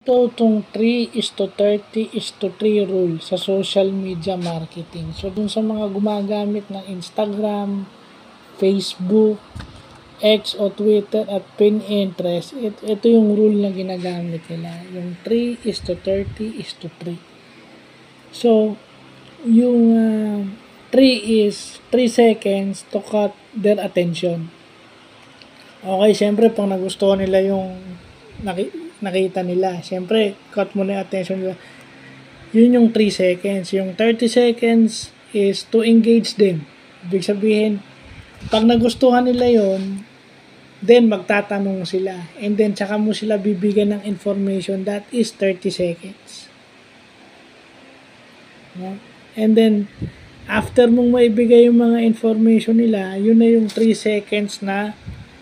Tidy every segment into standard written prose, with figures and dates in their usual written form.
Itong 3:30:3 rule sa social media marketing. So, dun sa mga gumagamit ng Instagram, Facebook, X o Twitter at Pinterest, ito yung rule na ginagamit nila. Yung 3:30:3. So, yung 3 is 3 seconds to cut their attention. Okay, syempre, pag nagustuhan nila yung nakita nila, syempre, cut mo na yung attention nila. Yun yung 3 seconds. Yung 30 seconds is to engage them. Ibig sabihin, pag nagustuhan nila yon, then magtatanong sila. And then, tsaka mo sila bibigyan ng information. That is 30 seconds. No? And then, after mong maibigay yung mga information nila, yun na yung 3 seconds na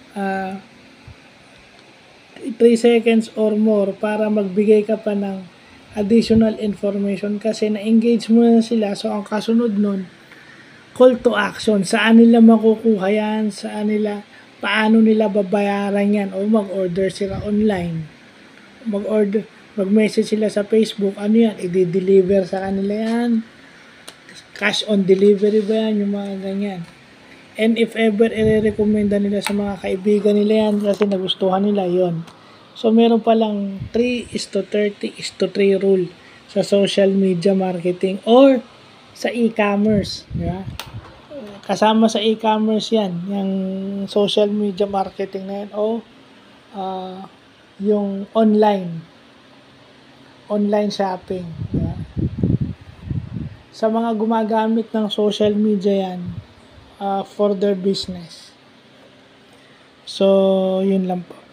3 seconds or more para magbigay ka pa ng additional information kasi na-engage mo na sila. So, ang kasunod nun, call to action. Saan nila makukuha yan? Paano nila babayaran yan? O mag-order sila online. Mag-message sila sa Facebook. Ano yan? I-deliver sa kanila yan? Cash on delivery ba yan? Yung mga ganyan. And if ever, i-recommenda nila sa mga kaibigan nila yan kasi nagustuhan nila yon. So, meron palang 3:30:3 rule sa social media marketing or sa e-commerce. Diba? Kasama sa e-commerce yan, yung social media marketing na yan o yung online shopping. Diba? Sa mga gumagamit ng social media yan, for their business. So, yun lang po.